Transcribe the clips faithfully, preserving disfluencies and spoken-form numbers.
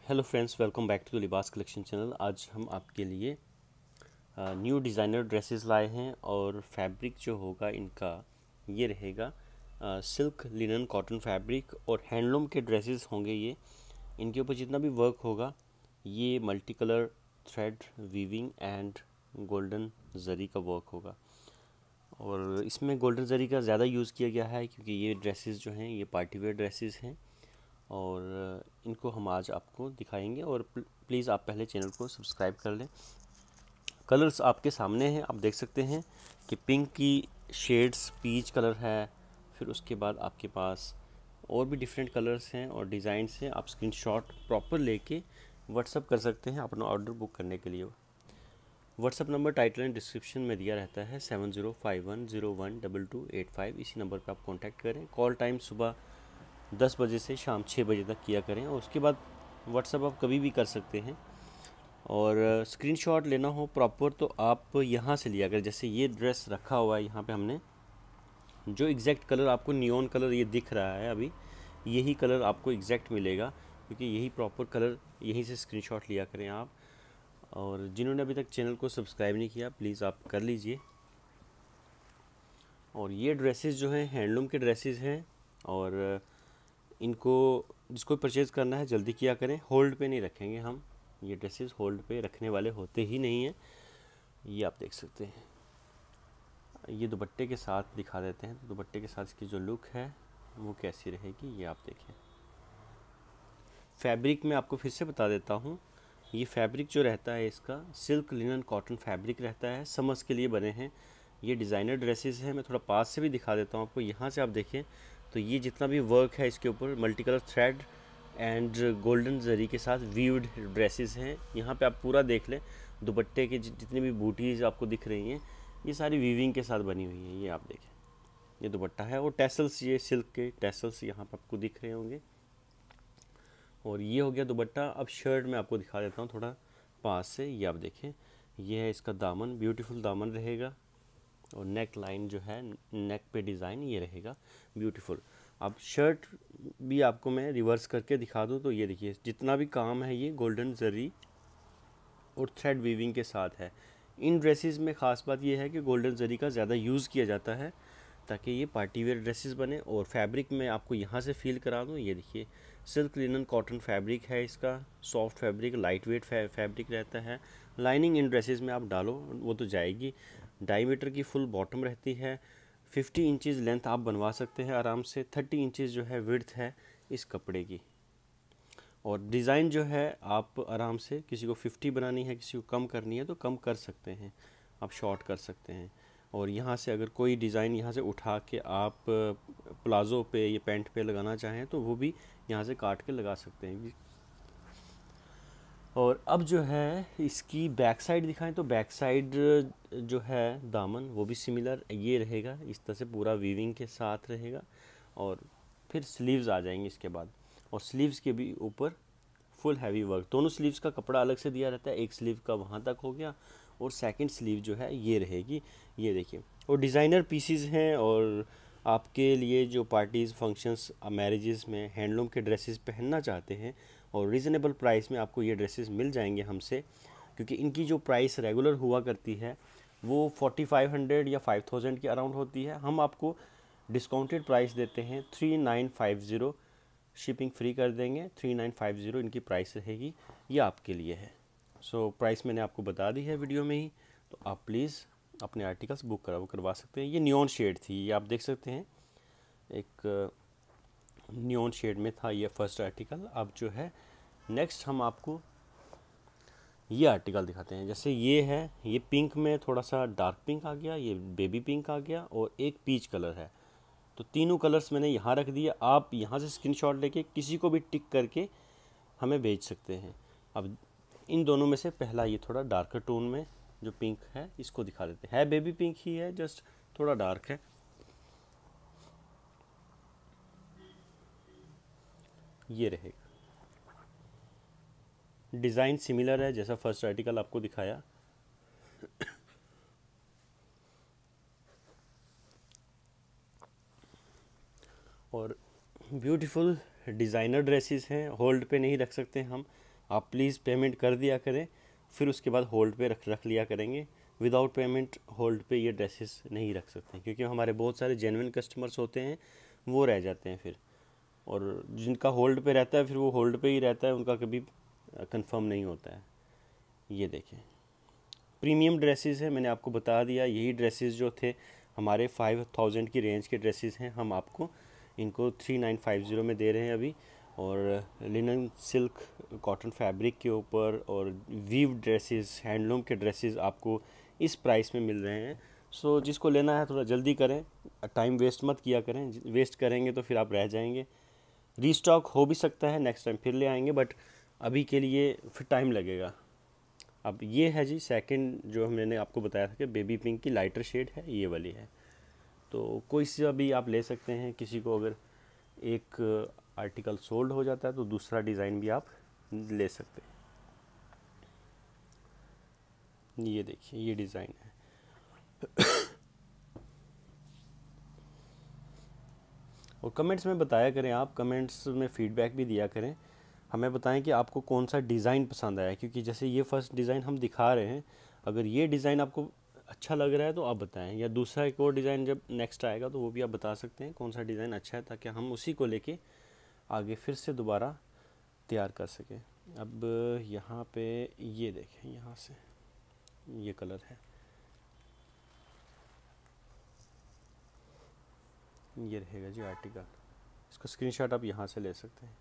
Hello friends, welcome back to the Libaas collection channel. आज हम आपके लिए न्यू डिज़ाइनर ड्रेसेस लाए हैं और फैब्रिक जो होगा इनका ये रहेगा सिल्क, लिनन, कॉटन फैब्रिक और हैंडलूम के ड्रेसेस होंगे ये। इनके ऊपर जितना भी वर्क होगा ये multi colour thread weaving and golden zari का वर्क होगा। और इसमें गोल्डन जरी का ज़्यादा यूज़ किया गया है क्योंकि ये ड्रेसेस जो हैं ये पार्टी वेयर ड्रेसेस हैं और इनको हम आज आपको दिखाएंगे। और प्लीज़ आप पहले चैनल को सब्सक्राइब कर लें। कलर्स आपके सामने हैं, आप देख सकते हैं कि पिंक की शेड्स, पीच कलर है, फिर उसके बाद आपके पास और भी डिफरेंट कलर्स हैं और डिज़ाइंस हैं। आप स्क्रीनशॉट प्रॉपर लेके व्हाट्सअप कर सकते हैं अपना ऑर्डर बुक करने के लिए। WhatsApp number title and description में दिया रहता है seven zero five one zero one double two eight five. इसी नंबर पर आप कॉन्टैक्ट करें। कॉल टाइम सुबह दस बजे से शाम छः बजे तक किया करें और उसके बाद व्हाट्सएप आप कभी भी कर सकते हैं। और स्क्रीनशॉट लेना हो प्रॉपर तो आप यहाँ से लिया करें। जैसे ये ड्रेस रखा हुआ है यहाँ पे हमने, जो एग्जैक्ट कलर आपको नियॉन कलर ये दिख रहा है अभी, यही कलर आपको एग्जैक्ट मिलेगा क्योंकि यही प्रॉपर कलर, यहीं से स्क्रीनशॉट लिया करें आप। और जिन्होंने अभी तक चैनल को सब्सक्राइब नहीं किया प्लीज़ आप कर लीजिए। और ये ड्रेसेस जो हैं हैंडलूम के ड्रेसेस हैं और इनको जिसको परचेज़ करना है जल्दी किया करें। होल्ड पे नहीं रखेंगे हम, ये ड्रेसेस होल्ड पे रखने वाले होते ही नहीं हैं। ये आप देख सकते हैं, ये दुपट्टे के साथ दिखा देते हैं। तो दुपट्टे के साथ इसकी जो लुक है वो कैसी रहेगी ये आप देखें। फैब्रिक में आपको फिर से बता देता हूँ, ये फैब्रिक जो रहता है इसका सिल्क, लिनन, कॉटन फैब्रिक रहता है। समर्स के लिए बने हैं ये डिज़ाइनर ड्रेसेस हैं। मैं थोड़ा पास से भी दिखा देता हूँ आपको। यहाँ से आप देखें तो ये जितना भी वर्क है इसके ऊपर multi colour thread and golden zari के साथ वीव्ड ड्रेसेस हैं। यहाँ पे आप पूरा देख लें, दुपट्टे के जितनी भी बूटीज़ आपको दिख रही हैं ये सारी वीविंग के साथ बनी हुई हैं। ये आप देखें, ये दुपट्टा है और टैसल्स, ये सिल्क के टैसल्स यहाँ पर आपको दिख रहे होंगे। और ये हो गया दुपट्टा। अब शर्ट में आपको दिखा देता हूँ थोड़ा पास से। ये आप देखें, ये है इसका दामन, ब्यूटीफुल दामन रहेगा और नेक लाइन जो है, नेक पे डिज़ाइन ये रहेगा ब्यूटीफुल। अब शर्ट भी आपको मैं रिवर्स करके दिखा दूँ तो ये देखिए, जितना भी काम है ये गोल्डन जरी और थ्रेड वीविंग के साथ है। इन ड्रेसेस में ख़ास बात ये है कि गोल्डन जरी का ज़्यादा यूज़ किया जाता है ताकि ये पार्टी वेयर ड्रेसेस बने। और फैब्रिक में आपको यहाँ से फील करा दूँ, ये देखिए सिल्क, लिनन, कॉटन फैब्रिक है इसका, soft fabric, light weight fabric रहता है। लाइनिंग इन ड्रेसेस में आप डालो वो तो जाएगी। ढाई मीटर की फुल बॉटम रहती है। फिफ्टी इंचज़ लेंथ आप बनवा सकते हैं आराम से। थर्टी इंचज़ जो है विड्थ है इस कपड़े की। और डिज़ाइन जो है आप आराम से, किसी को फिफ्टी बनानी है, किसी को कम करनी है तो कम कर सकते हैं, आप शॉर्ट कर सकते हैं। और यहाँ से अगर कोई डिज़ाइन यहाँ से उठा के आप प्लाज़ो पे या पैंट पे लगाना चाहें तो वो भी यहाँ से काट के लगा सकते हैं। और अब जो है इसकी बैक साइड दिखाएं तो बैक साइड जो है दामन वो भी सिमिलर ये रहेगा, इस तरह से पूरा वीविंग के साथ रहेगा। और फिर स्लीव्स आ जाएंगे इसके बाद, और स्लीव्स के भी ऊपर फुल हैवी वर्क। दोनों स्लीव्स का कपड़ा अलग से दिया रहता है, एक स्लीव का वहाँ तक हो गया और सेकंड स्लीव जो है ये रहेगी। ये देखिए, और डिज़ाइनर पीसीज हैं और आपके लिए जो पार्टीज़, फंक्शंस, मैरिजेस में हैंडलूम के ड्रेसेस पहनना चाहते हैं और रीज़नेबल प्राइस में आपको ये ड्रेसेस मिल जाएंगे हमसे। क्योंकि इनकी जो प्राइस रेगुलर हुआ करती है वो फोर्टी फाइव हंड्रेड या फाइव थाउजेंड के अराउंड होती है। हम आपको डिस्काउंटेड प्राइस देते हैं three nine five zero, shipping free कर देंगे। थ्री नाइन फाइव ज़ीरो इनकी प्राइस रहेगी, ये आपके लिए है। सो so, प्राइस मैंने आपको बता दी है वीडियो में ही, तो आप प्लीज़ अपने आर्टिकल्स बुक करा करवा सकते हैं। ये नियॉन शेड थी, ये आप देख सकते हैं, एक नियॉन शेड में था ये फर्स्ट आर्टिकल। अब जो है नेक्स्ट हम आपको ये आर्टिकल दिखाते हैं। जैसे ये है, ये पिंक में थोड़ा सा डार्क पिंक आ गया, ये बेबी पिंक आ गया और एक पीच कलर है। तो तीनों कलर्स मैंने यहाँ रख दिए। आप यहाँ से स्क्रीनशॉट लेके किसी को भी टिक करके हमें भेज सकते हैं। अब इन दोनों में से पहला ये थोड़ा डार्कर टोन में जो पिंक है इसको दिखा देते हैं। है बेबी पिंक ही है, जस्ट थोड़ा डार्क है। ये रहेगा, डिज़ाइन सिमिलर है जैसा फर्स्ट आर्टिकल आपको दिखाया। और ब्यूटीफुल डिज़ाइनर ड्रेसेस हैं, होल्ड पे नहीं रख सकते हम आप प्लीज़ पेमेंट कर दिया करें, फिर उसके बाद होल्ड पे रख रख लिया करेंगे। विदाउट पेमेंट होल्ड पे ये ड्रेसेस नहीं रख सकते, क्योंकि हमारे बहुत सारे जेन्युइन कस्टमर्स होते हैं, वो रह जाते हैं फिर, और जिनका होल्ड पे रहता है फिर वो होल्ड पे ही रहता है, उनका कभी कंफर्म नहीं होता है। ये देखें, प्रीमियम ड्रेसेस है, मैंने आपको बता दिया। यही ड्रेसेस जो थे हमारे फाइव थाउजेंड की रेंज के ड्रेसेस हैं, हम आपको इनको थ्री नाइन फाइव ज़ीरो में दे रहे हैं अभी। और लिनन सिल्क कॉटन फैब्रिक के ऊपर और वीव ड्रेसेस, हैंडलूम के ड्रेसेस आपको इस प्राइस में मिल रहे हैं। सो जिसको लेना है थोड़ा जल्दी करें, टाइम वेस्ट मत किया करें, वेस्ट करेंगे तो फिर आप रह जाएंगे। रीस्टॉक हो भी सकता है, नेक्स्ट टाइम फिर ले आएंगे, बट अभी के लिए फिर टाइम लगेगा। अब ये है जी सेकंड, जो मैंने आपको बताया था कि बेबी पिंक की लाइटर शेड है, ये वाली है। तो कोई सा भी आप ले सकते हैं, किसी को अगर एक आर्टिकल सोल्ड हो जाता है तो दूसरा डिज़ाइन भी आप ले सकते हैं। ये देखिए, ये डिज़ाइन है। और कमेंट्स में बताया करें, आप कमेंट्स में फ़ीडबैक भी दिया करें, हमें बताएं कि आपको कौन सा डिज़ाइन पसंद आया। क्योंकि जैसे ये फर्स्ट डिज़ाइन हम दिखा रहे हैं, अगर ये डिज़ाइन आपको अच्छा लग रहा है तो आप बताएं, या दूसरा एक और डिज़ाइन जब नेक्स्ट आएगा तो वो भी आप बता सकते हैं कौन सा डिज़ाइन अच्छा है, ताकि हम उसी को लेके आगे फिर से दोबारा तैयार कर सकें। अब यहाँ पे ये देखें, यहाँ से ये कलर है, ये रहेगा जी आर्टिकल। इसका स्क्रीनशॉट आप यहाँ से ले सकते हैं।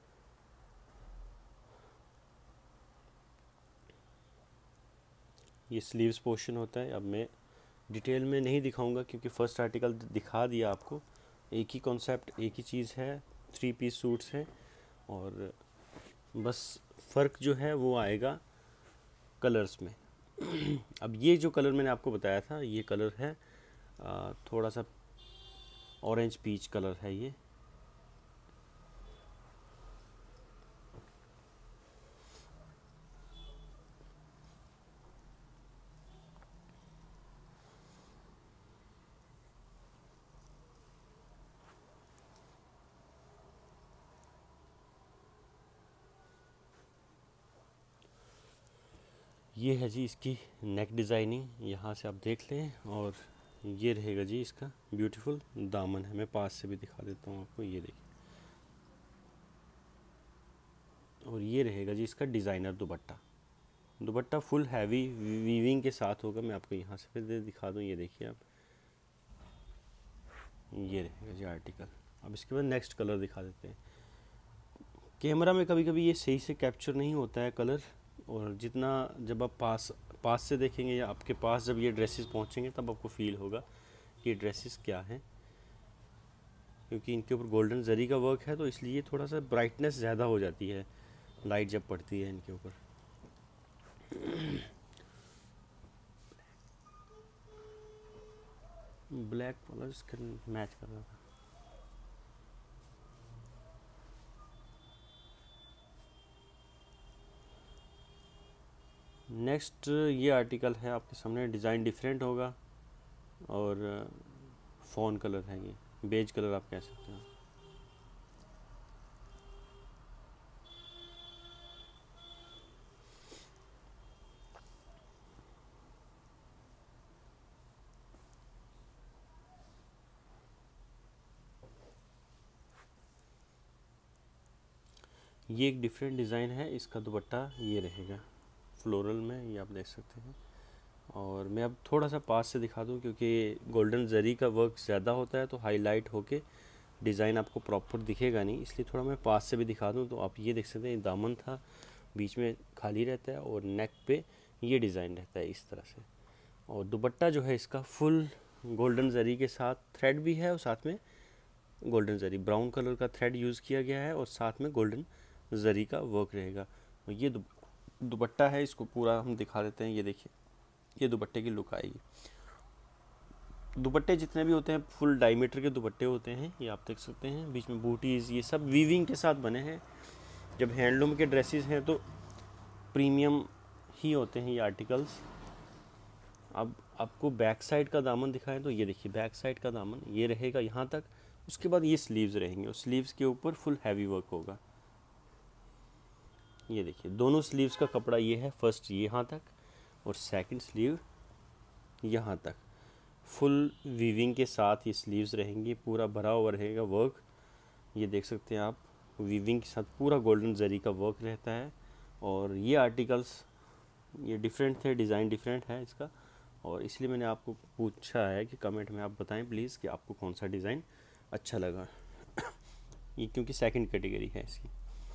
ये स्लीव्स पोर्शन होता है। अब मैं डिटेल में नहीं दिखाऊंगा क्योंकि फर्स्ट आर्टिकल दिखा दिया आपको। एक ही कॉन्सेप्ट, एक ही चीज़ है, थ्री पीस सूट्स हैं, और बस फ़र्क जो है वो आएगा कलर्स में। अब ये जो कलर मैंने आपको बताया था, ये कलर है आ, थोड़ा सा ऑरेंज पीच कलर है ये। ये है जी इसकी नेक डिज़ाइनिंग, यहाँ से आप देख लें। और ये रहेगा जी इसका ब्यूटीफुल दामन है। मैं पास से भी दिखा देता हूँ आपको, ये देखिए। और ये रहेगा जी इसका designer dupatta. Dupatta full heavy weaving के साथ होगा। मैं आपको यहाँ से फिर दिखा दूँ, ये देखिए आप, ये रहेगा जी आर्टिकल। अब इसके बाद नेक्स्ट कलर दिखा देते हैं। कैमरा में कभी कभी ये सही से कैप्चर नहीं होता है कलर, और जितना जब आप पास पास से देखेंगे या आपके पास जब ये ड्रेसेस पहुंचेंगे तब आपको फील होगा कि ये ड्रेसेस क्या हैं। क्योंकि इनके ऊपर गोल्डन जरी का वर्क है, तो इसलिए थोड़ा सा ब्राइटनेस ज़्यादा हो जाती है लाइट जब पड़ती है इनके ऊपर। ब्लैक वाला इसका मैच कर रहा था। नेक्स्ट ये आर्टिकल है आपके सामने, डिज़ाइन डिफरेंट होगा, और फ़ोन कलर है, ये बेज कलर आप कह सकते हैं। ये एक डिफरेंट डिज़ाइन है। इसका दुपट्टा ये रहेगा फ्लोरल में, ये आप देख सकते हैं। और मैं अब थोड़ा सा पास से दिखा दूं, क्योंकि गोल्डन जरी का वर्क ज़्यादा होता है तो हाईलाइट होके डिज़ाइन आपको प्रॉपर दिखेगा नहीं, इसलिए थोड़ा मैं पास से भी दिखा दूं। तो आप ये देख सकते हैं, दामन था, बीच में खाली रहता है, और नेक पे ये डिज़ाइन रहता है इस तरह से। और दुपट्टा जो है इसका फुल गोल्डन जरी के साथ थ्रेड भी है, और साथ में गोल्डन जरी ब्राउन कलर का थ्रेड यूज़ किया गया है, और साथ में गोल्डन जरी का वर्क रहेगा। और ये दुपट्टा है, इसको पूरा हम दिखा देते हैं। ये देखिए, ये दुपट्टे की लुक आएगी। दुपट्टे जितने भी होते हैं फुल डायमीटर के दुपट्टे होते हैं, ये आप देख सकते हैं। बीच में बूटीज़, ये सब वीविंग के साथ बने हैं। जब हैंडलूम के ड्रेसेस हैं तो प्रीमियम ही होते हैं ये आर्टिकल्स। अब आपको बैक साइड का दामन दिखाएं तो ये देखिए, बैक साइड का दामन ये रहेगा यहाँ तक। उसके बाद ये स्लीव्स रहेंगे, और स्लीव्स के ऊपर फुल हैवी वर्क होगा। ये देखिए दोनों स्लीव्स का कपड़ा ये है, फर्स्ट यहाँ तक और सेकंड स्लीव यहाँ तक। फुल वीविंग के साथ ये स्लीव्स रहेंगी, पूरा भरा हुआ रहेगा वर्क। ये देख सकते हैं आप, वीविंग के साथ पूरा गोल्डन जरी का वर्क रहता है। और ये आर्टिकल्स ये डिफरेंट थे, डिज़ाइन डिफरेंट है इसका, और इसलिए मैंने आपको पूछा है कि कमेंट में आप बताएं प्लीज़ कि आपको कौन सा डिज़ाइन अच्छा लगा। ये क्योंकि सेकंड कैटेगरी है इसकी।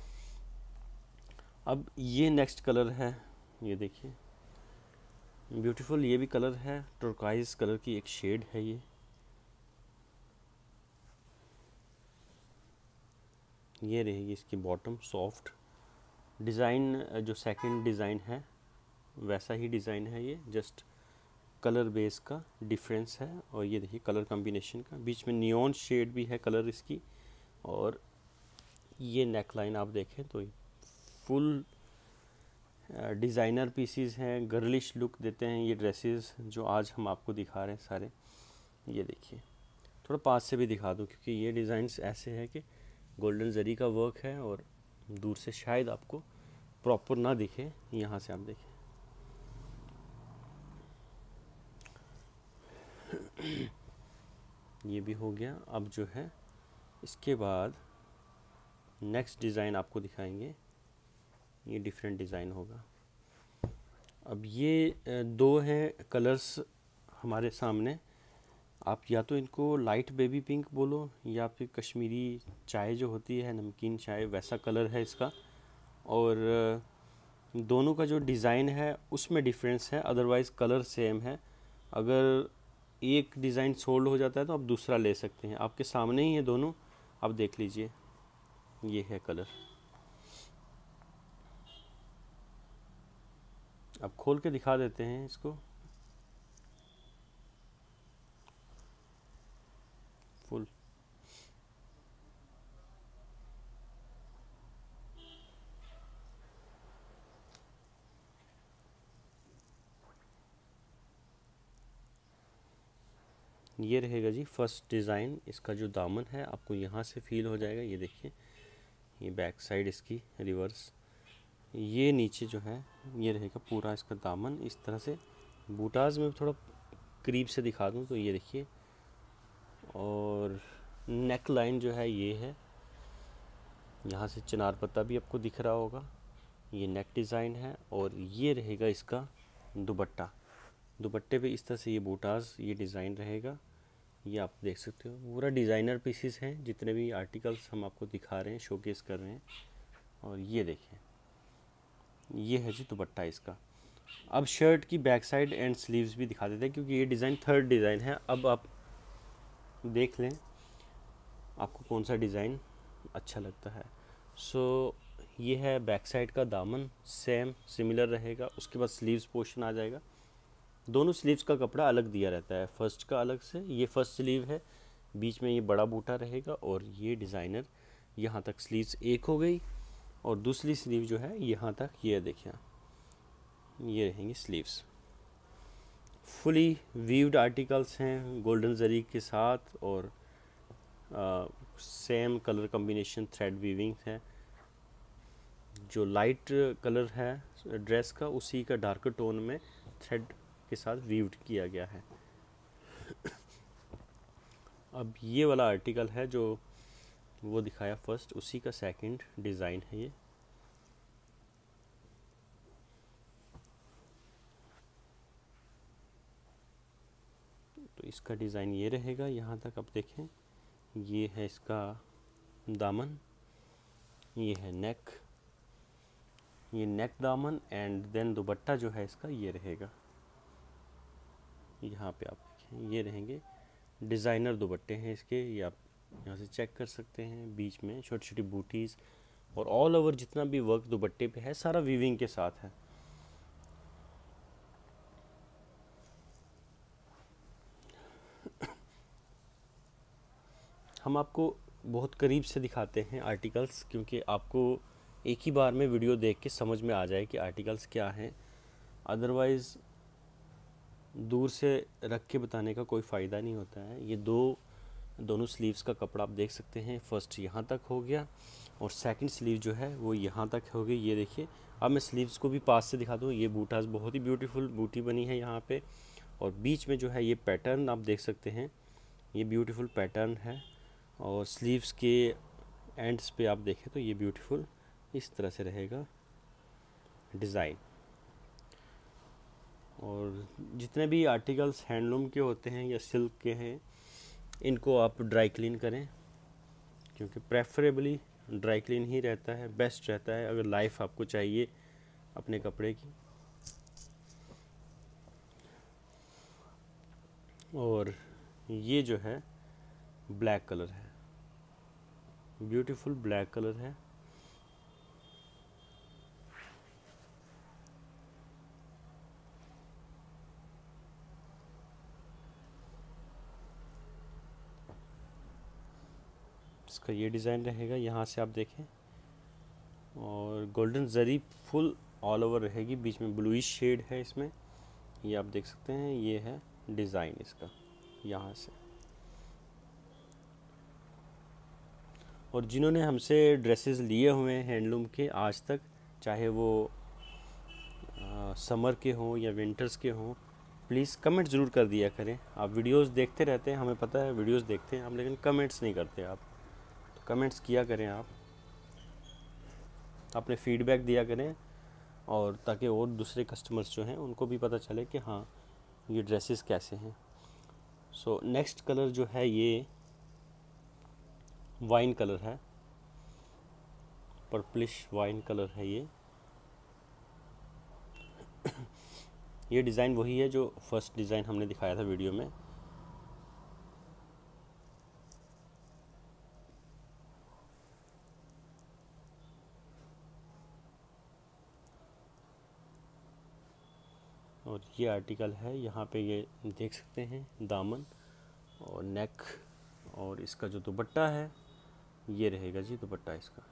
अब ये नेक्स्ट कलर है, ये देखिए ब्यूटीफुल, ये भी कलर है, टर्काइज कलर की एक शेड है ये। ये रहेगी इसकी बॉटम, सॉफ्ट डिज़ाइन। जो सेकंड डिज़ाइन है वैसा ही डिज़ाइन है ये, जस्ट कलर बेस का डिफरेंस है। और ये देखिए कलर कॉम्बिनेशन का, बीच में नियॉन शेड भी है कलर इसकी। और ये नेक लाइन आप देखें तो फुल डिज़ाइनर पीसीज हैं, गर्लिश लुक देते हैं ये ड्रेसेस जो आज हम आपको दिखा रहे हैं सारे। ये देखिए थोड़ा पास से भी दिखा दूं क्योंकि ये डिज़ाइंस ऐसे हैं कि गोल्डन जरी का वर्क है और दूर से शायद आपको प्रॉपर ना दिखे, यहाँ से आप देखें। ये भी हो गया। अब जो है इसके बाद नेक्स्ट डिज़ाइन आपको दिखाएंगे, ये डिफरेंट डिज़ाइन होगा। अब ये दो हैं कलर्स हमारे सामने, आप या तो इनको लाइट बेबी पिंक बोलो या फिर कश्मीरी चाय जो होती है, नमकीन चाय, वैसा कलर है इसका। और दोनों का जो डिज़ाइन है उसमें डिफरेंस है, अदरवाइज़ कलर सेम है। अगर एक डिज़ाइन सोल्ड हो जाता है तो आप दूसरा ले सकते हैं। आपके सामने ही है दोनों, आप देख लीजिए। ये है कलर, अब खोल के दिखा देते हैं इसको। फुल ये रहेगा जी फर्स्ट डिज़ाइन। इसका जो दामन है आपको यहाँ से फील हो जाएगा, ये देखिए ये बैक साइड इसकी रिवर्स। ये नीचे जो है ये रहेगा पूरा इसका दामन इस तरह से। बूटाज में थोड़ा करीब से दिखा दूँ तो ये देखिए, और नेक लाइन जो है ये है, यहाँ से चिनार पत्ता भी आपको दिख रहा होगा। ये नेक डिज़ाइन है। और ये रहेगा इसका दुपट्टा, दुपट्टे पे इस तरह से ये बूटाज ये डिज़ाइन रहेगा। ये आप देख सकते हो पूरा डिज़ाइनर पीसीस हैं, जितने भी आर्टिकल्स हम आपको दिखा रहे हैं, शोकेस कर रहे हैं। और ये देखें ये है जी दुपट्टा इसका। अब शर्ट की बैक साइड एंड स्लीव्स भी दिखा देते हैं क्योंकि ये डिज़ाइन थर्ड डिज़ाइन है। अब आप देख लें आपको कौन सा डिज़ाइन अच्छा लगता है। सो ये है बैक साइड का दामन, सेम सिमिलर रहेगा। उसके बाद स्लीव्स पोर्शन आ जाएगा। दोनों स्लीव्स का कपड़ा अलग दिया रहता है, फर्स्ट का अलग से, ये फर्स्ट स्लीव है, बीच में ये बड़ा बूटा रहेगा। और ये डिज़ाइनर यहाँ तक स्लीव्स एक हो गई, और दूसरी स्लीव जो है यहाँ तक, ये देखिए ये रहेंगी स्लीव्स। फुली वीव्ड आर्टिकल्स हैं गोल्डन जरी के साथ, और आ, same colour combination thread weaving है। जो लाइट कलर है ड्रेस का उसी का डार्कर टोन में थ्रेड के साथ वीव्ड किया गया है। अब ये वाला आर्टिकल है जो वो दिखाया फर्स्ट, उसी का सेकंड डिज़ाइन है ये। तो इसका डिज़ाइन ये रहेगा यहाँ तक, आप देखें ये है इसका दामन, ये है नेक, ये नेक दामन, एंड देन दुपट्टा जो है इसका ये रहेगा। यहाँ पे आप देखें ये रहेंगे डिज़ाइनर दुपट्टे हैं इसके, ये आप यहाँ से चेक कर सकते हैं। बीच में छोटी छोटी बूटीज़ और ऑल ओवर जितना भी वर्क दुपट्टे पे है सारा वीविंग के साथ है। हम आपको बहुत करीब से दिखाते हैं आर्टिकल्स, क्योंकि आपको एक ही बार में वीडियो देख के समझ में आ जाए कि आर्टिकल्स क्या हैं। अदरवाइज़ दूर से रख के बताने का कोई फ़ायदा नहीं होता है। ये दो दोनों स्लीव्स का कपड़ा आप देख सकते हैं, फर्स्ट यहाँ तक हो गया और सेकंड स्लीव जो है वो यहाँ तक होगी, ये देखिए। अब मैं स्लीव्स को भी पास से दिखा दूँ। ये बूटास बहुत ही ब्यूटीफुल बूटी बनी है यहाँ पे, और बीच में जो है ये पैटर्न आप देख सकते हैं, ये ब्यूटीफुल पैटर्न है। और स्लीव्स के एंड्स पे आप देखें तो ये ब्यूटीफुल इस तरह से रहेगा डिज़ाइन। और जितने भी आर्टिकल्स हैंडलूम के होते हैं या सिल्क के हैं, इनको आप ड्राई क्लीन करें, क्योंकि प्रेफरेबली ड्राई क्लीन ही रहता है, बेस्ट रहता है अगर लाइफ आपको चाहिए अपने कपड़े की। और ये जो है ब्लैक कलर है, ब्यूटीफुल ब्लैक कलर है। इसका ये डिज़ाइन रहेगा, यहाँ से आप देखें। और golden zari full all over रहेगी, बीच में ब्लूइश शेड है इसमें, ये आप देख सकते हैं। ये है डिज़ाइन इसका यहाँ से। और जिन्होंने हमसे ड्रेसेस लिए हुए हैं हैंडलूम के आज तक, चाहे वो आ, समर के हों या विंटर्स के हों, प्लीज़ कमेंट ज़रूर कर दिया करें। आप वीडियोस देखते रहते हैं, हमें पता है वीडियोस देखते हैं आप, लेकिन कमेंट्स नहीं करते आप। तो कमेंट्स किया करें आप, अपने फीडबैक दिया करें, और ताकि और दूसरे कस्टमर्स जो हैं उनको भी पता चले कि हाँ ये ड्रेसेस कैसे हैं। सो नेक्स्ट कलर जो है ये वाइन कलर है, पर्पलिश वाइन कलर है ये। ये डिज़ाइन वही है जो फर्स्ट डिज़ाइन हमने दिखाया था वीडियो में। और ये आर्टिकल है, यहाँ पे ये देख सकते हैं दामन और नेक, और इसका जो दुपट्टा है ये रहेगा जी दुपट्टा इसका।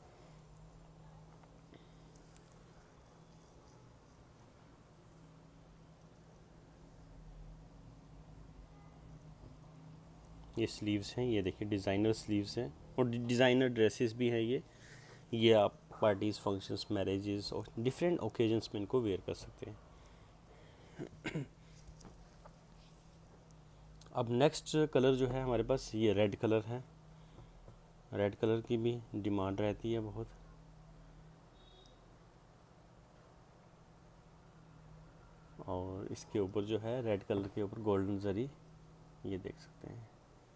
ये स्लीव्स हैं, ये देखिए डिज़ाइनर स्लीव्स हैं, और डिज़ाइनर ड्रेसेस भी हैं ये। ये आप पार्टीज़, फंक्शंस, मैरिजेस और डिफरेंट ओकेजन्स में इनको वेयर कर सकते हैं। अब नेक्स्ट कलर जो है हमारे पास ये रेड कलर है। रेड कलर की भी डिमांड रहती है बहुत। और इसके ऊपर जो है रेड कलर के ऊपर गोल्डन जरी, ये देख सकते हैं।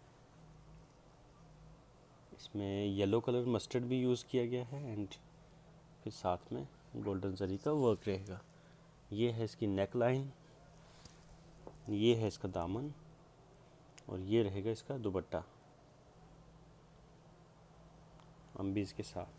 इसमें येलो कलर मस्टर्ड भी यूज़ किया गया है, एंड फिर साथ में गोल्डन जरी का वर्क रहेगा। ये है इसकी नेक लाइन, ये है इसका दामन, और ये रहेगा इसका दुपट्टा अम्बीज के साथ।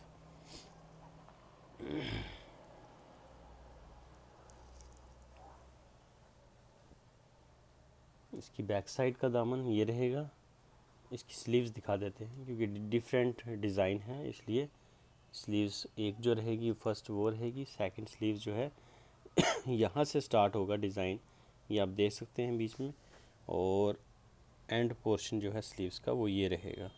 इसकी बैक साइड का दामन ये रहेगा। इसकी स्लीव्स दिखा देते हैं, क्योंकि डिफरेंट डिज़ाइन है इसलिए स्लीव्स एक जो रहेगी फर्स्ट वो रहेगी। सेकंड स्लीव जो है यहाँ से स्टार्ट होगा डिज़ाइन, ये आप देख सकते हैं बीच में, और एंड पोर्शन जो है स्लीव्स का वो ये रहेगा।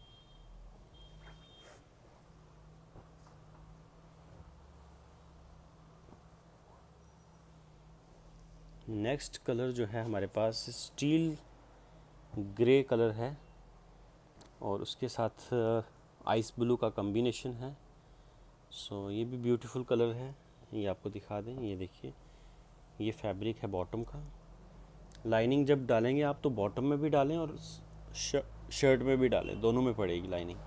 नेक्स्ट कलर जो है हमारे पास स्टील ग्रे कलर है, और उसके साथ आइस ब्लू का कॉम्बिनेशन है। सो ये भी ब्यूटीफुल कलर है, ये आपको दिखा दें। ये देखिए, ये फैब्रिक है बॉटम का। लाइनिंग जब डालेंगे आप तो बॉटम में भी डालें और शर्ट में भी डालें, दोनों में पड़ेगी लाइनिंग।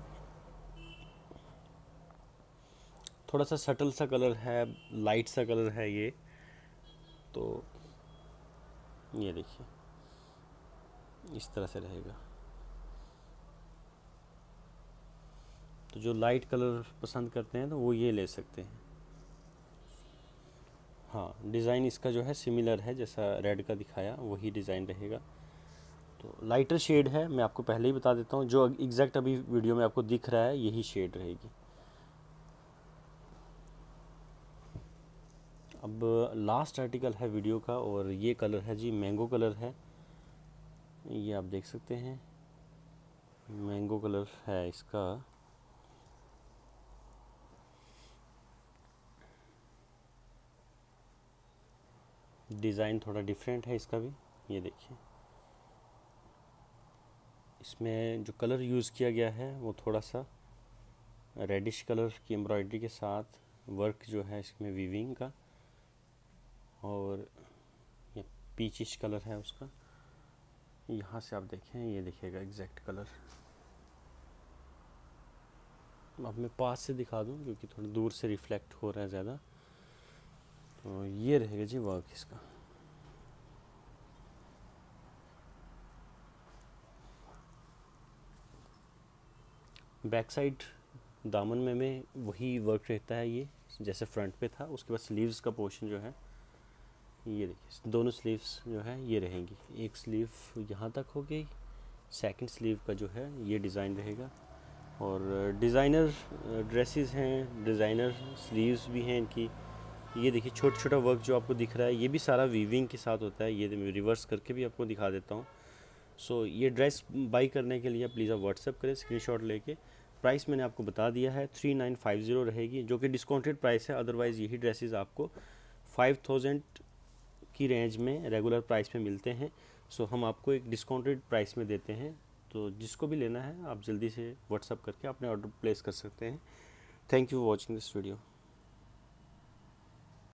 थोड़ा सा सटल सा कलर है, लाइट सा कलर है ये। तो ये देखिए इस तरह से रहेगा। तो जो लाइट कलर पसंद करते हैं तो वो ये ले सकते हैं। हाँ, डिज़ाइन इसका जो है सिमिलर है, जैसा रेड का दिखाया वही डिज़ाइन रहेगा। तो लाइटर शेड है, मैं आपको पहले ही बता देता हूँ, जो एग्जैक्ट अभी वीडियो में आपको दिख रहा है यही शेड रहेगी। अब लास्ट आर्टिकल है वीडियो का, और ये कलर है जी मैंगो कलर है। ये आप देख सकते हैं मैंगो कलर है इसका। डिज़ाइन थोड़ा डिफरेंट है इसका भी, ये देखिए। इसमें जो कलर यूज़ किया गया है वो थोड़ा सा रेडिश कलर की एम्ब्रॉयडरी के साथ वर्क जो है इसमें वीविंग का, और ये पीचिश कलर है उसका। यहाँ से आप देखें, ये देखिएगा एग्जैक्ट कलर। अब मैं पास से दिखा दूँ क्योंकि थोड़ा दूर से रिफ्लेक्ट हो रहा है ज़्यादा। तो ये रहेगा जी वर्क इसका। बैक साइड दामन में में वही वर्क रहता है, ये जैसे फ्रंट पे था। उसके बाद स्लीव्स का पोर्शन जो है, ये देखिए दोनों स्लीव्स जो है ये रहेंगी। एक स्लीव यहाँ तक हो गई, सेकंड स्लीव का जो है ये डिज़ाइन रहेगा। और डिज़ाइनर ड्रेसेस हैं, डिज़ाइनर स्लीव्स भी हैं इनकी। ये देखिए छोटा छोटा वर्क जो आपको दिख रहा है, ये भी सारा वीविंग के साथ होता है। ये मैं रिवर्स करके भी आपको दिखा देता हूँ। सो so, ये ड्रेस बाई करने के लिए प्लीज़ आप व्हाट्सएप करें स्क्रीनशॉट लेके। प्राइस मैंने आपको बता दिया है, थ्री नाइन फाइव ज़ीरो रहेगी, जो कि डिस्काउंटेड प्राइस है। अदरवाइज़ यही ड्रेसेस आपको फाइव थाउजेंड की रेंज में रेगुलर प्राइस में मिलते हैं। सो so, हम आपको एक डिस्काउंटेड प्राइस में देते हैं। तो जिसको भी लेना है आप जल्दी से व्हाट्सएप करके अपने ऑर्डर प्लेस कर सकते हैं। Thank you for watching this video.